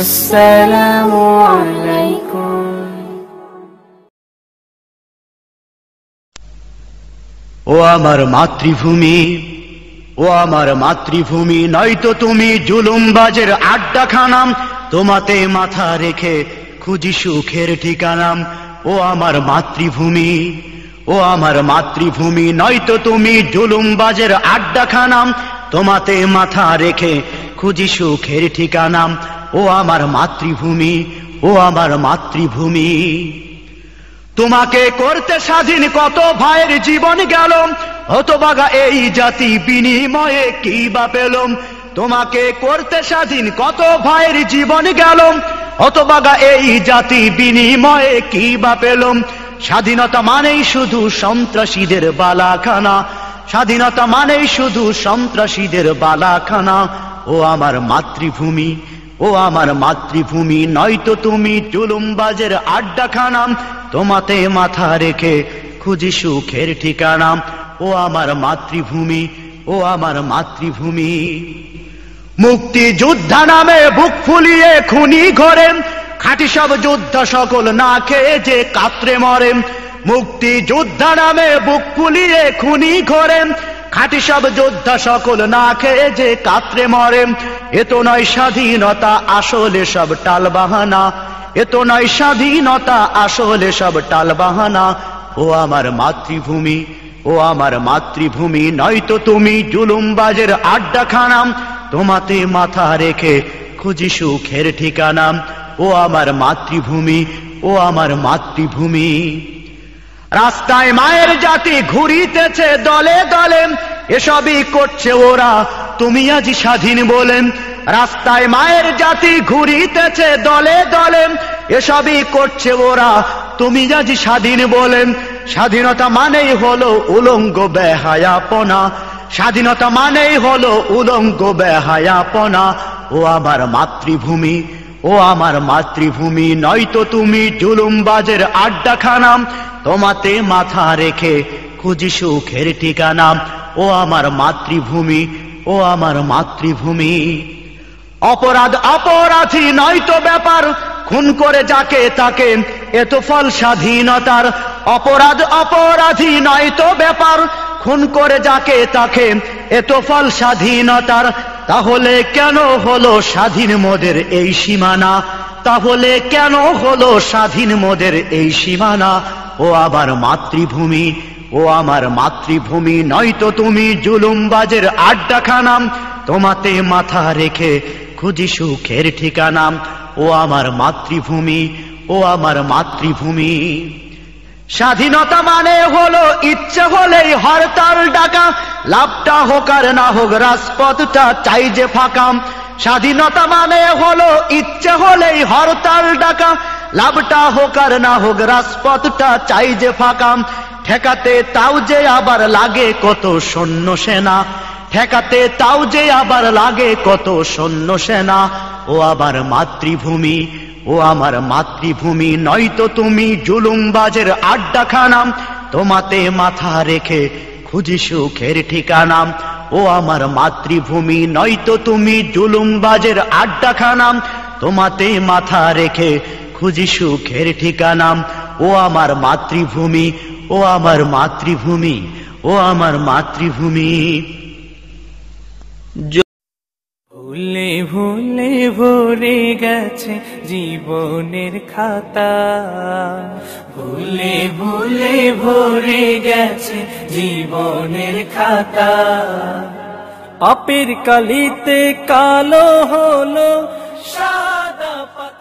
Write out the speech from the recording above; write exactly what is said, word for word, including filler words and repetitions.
আসসালামু আলাইকুম। ও আমার মাতৃভূমি, ও আমার মাতৃভূমি, নয়তো তুমি জুলুমবাজের আড্ডাখানা, তোমাতে মাথা রেখে খুঁজি সুখের ঠিকানা। ও আমার মাতৃভূমি, ও আমার মাতৃভূমি, নয়তো তুমি জুলুমবাজের আড্ডাখানা, তোমাতে মাথা রেখে খুঁজি সুখের ঠিকানা। ও আমার মাতৃভূমি, ও আমার মাতৃভূমি, তোমাকে করতে স্বাধীন কত ভাইয়ের জীবন গেল, হতভাগা এই জাতি বিনিময়ে কি বা পেল। তোমাকে করতে স্বাধীন কত ভাইয়ের জীবন গেল, হতভাগা এই জাতি বিনিময়ে কি বা পেল। স্বাধীনতা মানেই শুধু সন্ত্রাসীদের বালাখানা, স্বাধীনতা মানেই শুধু সন্ত্রাসীদের বালাখানা। ও আমার মাতৃভূমি, ও আমার মাতৃভূমি, নয়তো তুমি জুলুমবাজের আড্ডাখানা, তোমাতে মাথা রেখে খুঁজি সুখের ঠিকানা। ও আমার মাতৃভূমি, ও আমার মাতৃভূমি, মুক্তি যোদ্ধা নামে বুক ফুলিয়ে খুনি ঘরে, খাঁটি সব যোদ্ধা সকল না খেয়ে যে কাতরে মরে। মুক্তি যোদ্ধা নামে বুক ফুলিয়ে খুনি ঘরে, খাঁটি সব যোদ্ধা সকল না খেয়ে যে কাতরে মরে। এতো নয় স্বাধীনতা, আসলে সব টালবাহানা, এতো নয় স্বাধীনতা, আসলে সব টালবাহানা। ও আমার মাতৃভূমি, ও আমার মাতৃভূমি, নয়তো তুমি জুলুমবাজের আড্ডাখানা, তোমাতে মাথা রেখে খুঁজি সুখের ঠিকানা। ও আমার মাতৃভূমি, ও আমার মাতৃভূমি, রাস্তায় মায়ের জাতি ঘুরিতেছে দলে দলে, এসবই করছে ওরা তুমি আজ স্বাধীন বলে। রাস্তায় মায়ের জাতি ঘুরিতেছে দলে দলে, এসবই করছে ওরা তুমি আজ স্বাধীন বলে। স্বাধীনতা মানেই হলো উলঙ্গ বেহায়াপনা, স্বাধীনতা মানেই হলো উলঙ্গ বেহায়াপনা। ও আমার মাতৃভূমি, ও আমার মাতৃভূমি, নয়তো তুমি জুলুমবাজের আড্ডাখানা, তোমাতে মাথা রেখে খুঁজি সুখের ঠিকানা। ও আমার মাতৃভূমি, ও আমার মাতৃভূমি, অপরাধ অপরাধী নয়তো ব্যাপার, খুন করে যাকে তাকে এত ফল স্বাধীনতার। অপরাধ অপরাধী নয়তো ব্যাপার, খুন করে যাকে তাকে এত ফল স্বাধীনতার। তাহলে কেন হলো স্বাধীন মোদের এই সীমানা, তাহলে কেন হলো স্বাধীন মোদের এই সীমানা। ও আমার মাতৃভূমি, ও আমার মাতৃভূমি, নয়তো তুমি জুলুমবাজের আড্ডাখানা, তোমাতে মাথা রেখে খুঁজি সুখের ঠিকানা। ও আমার মাতৃভূমি, ও আমার মাতৃভূমি, স্বাধীনতা মানে হলো ইচ্ছে হলেই হরতাল ডাকা, লাভটা হোক আর না হোক রাজপথটা চাই যে ফাঁকা। স্বাধীনতা মানে হলো ইচ্ছে হলেই হরতাল ডাকা, লাভটা হোক আর না হোক রাজপথটা চাই যে ফাঁকা। ঠেকাতে তাও যে আবার লাগে কত সৈন্য সেনা, ঠেকাতে তাও যে আবার লাগে কত সৈন্য সেনা। ও আমার মাতৃভূমি, ও আমার মাতৃভূমি, নয়তো তুমি জুলুমবাজের আড্ডাখানা, তোমাতে মাথা রেখে খুঁজি সুখের ঠিকানা। ও আমার মাতৃভূমি, নয়তো তুমি জুলুমবাজের আড্ডাখানা, তোমাতে মাথা রেখে খুঁজি সুখের ঠিকানা। ও আমার মাতৃভূমি, ও আমার মাতৃভূমি, ও আমার মাতৃভূমি। ভুলে ভুলে ভরে গেছে জীবনের খাতা, ভুলে ভুলে ভরে গেছে জীবনের খাতা। পাপের কালিতে কালো হলো সাদা পাতা।